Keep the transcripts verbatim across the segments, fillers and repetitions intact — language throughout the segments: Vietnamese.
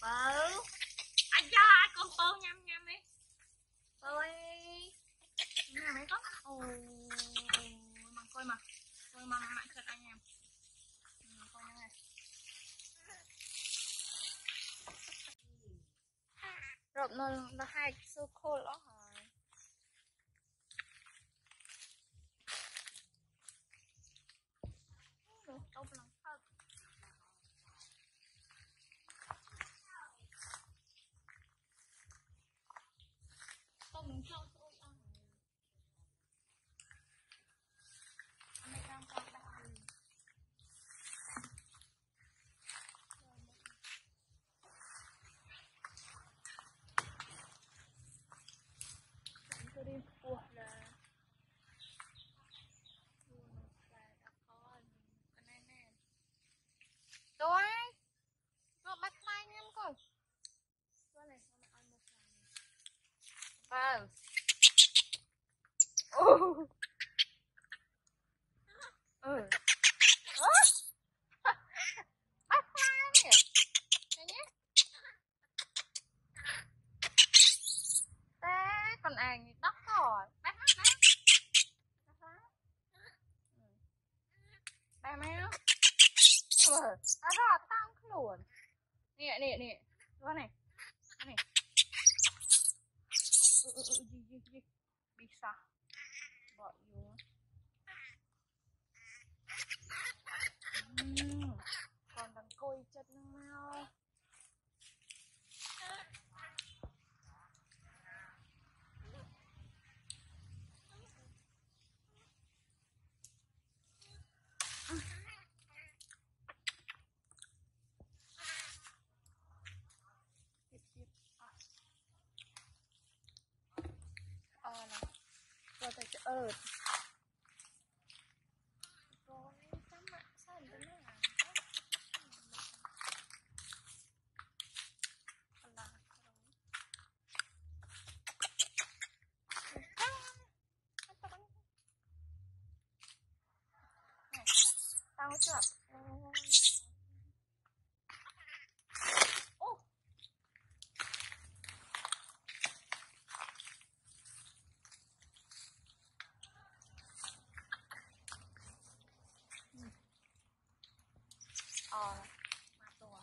Ừ. Anh cho ai con tô nhâm nhâm đi. Tôi nhà mấy con. Ồ, mà coi mà. Coi mà mạnh thật anh em. Ừ, coi này. Rồi nó nó hai số khô lắm rồi. Đâu lần thật. Không mình cho tôi ăn. Anh ấy đang còn đang ăn. Tôi đi buộc là tôi nó bắt tay em coi. Tôi này sao mà ăn một cái. Vâng. Ừ. Ừ. Bắt tay nè. Đây nhé. Thế còn ảnh tóc rồi. Bắt mắt đấy. Đây mèo. Ừ. Nó rõ tăng luôn. Nè nè nè. Đó này. Đó này. Ừ ừ ừ gì gì gì. Bisa. Bỏ vô. Uhm. Còn đang coi chất nào. Ờ này. Rồi phải chợ ớt. Rồi sao mà sao thế này à? Tao chưa? Ô. Ờ. Mặt đồ.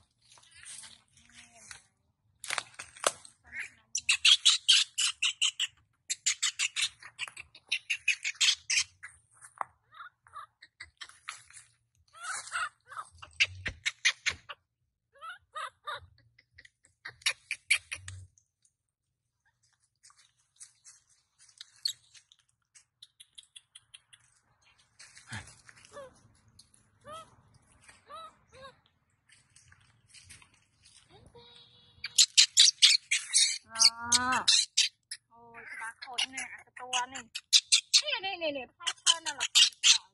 À. Ôi, cái bác khối này, cái to này. Này, này, này, này, hai thân là không được gọi.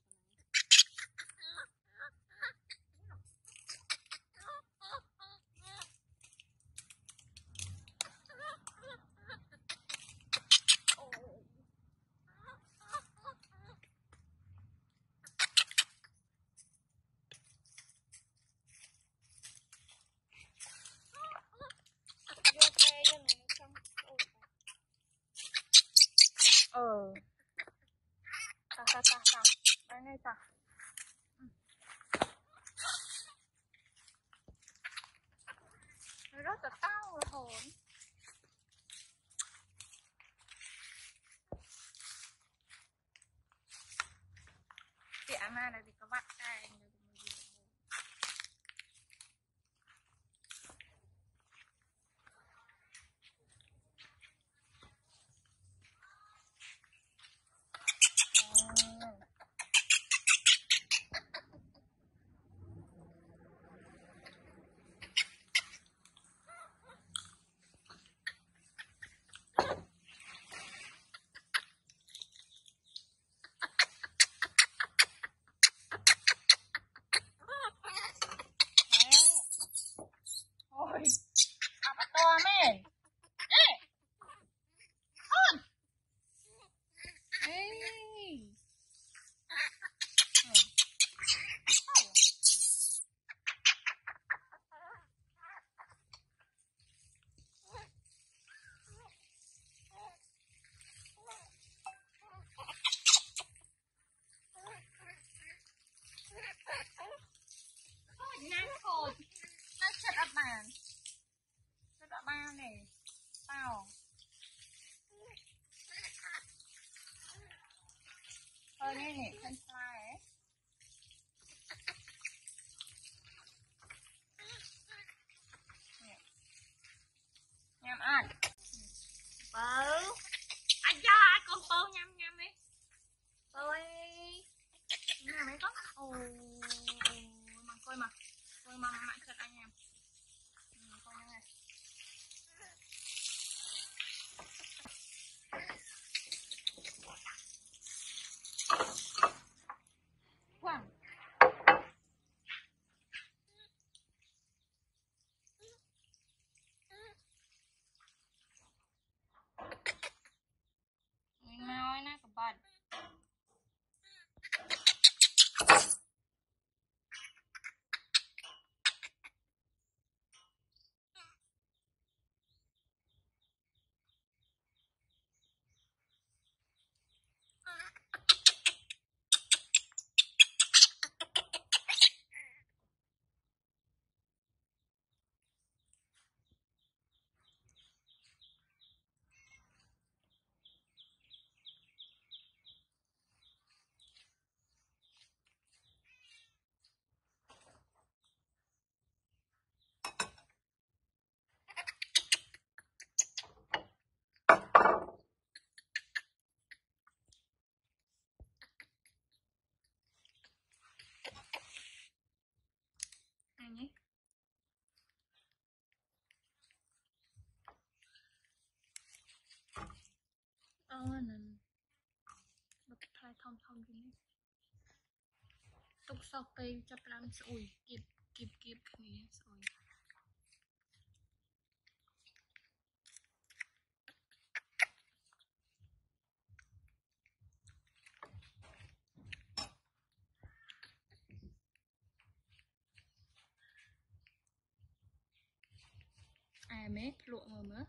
Ờ. Ta ta ta ta. Đây này ta. Nó rất là cao rồi hồn. Tiệm này thì có bắt đây. thông thông cái này tục sau cây cho làm sủi kịp kịp kịp này sủi à mấy lụa mà mới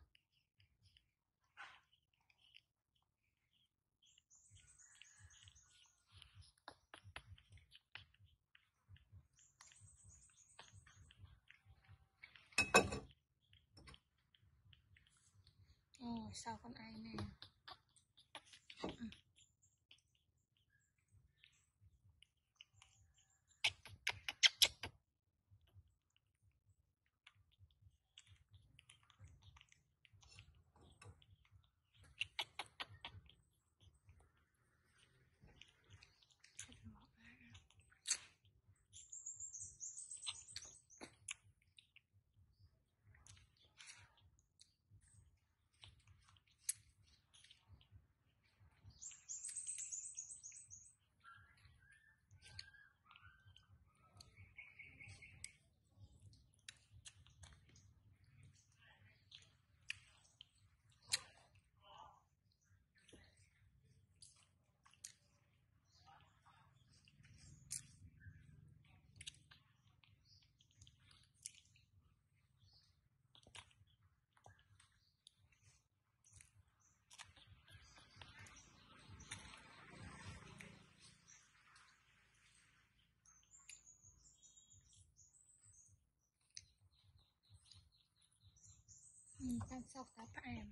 ồ sao con ai nè ừ. Tan sọc tá em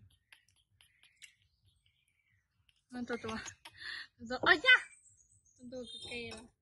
Tuh tuh tuh tuh, oh ya, tuh tuh ke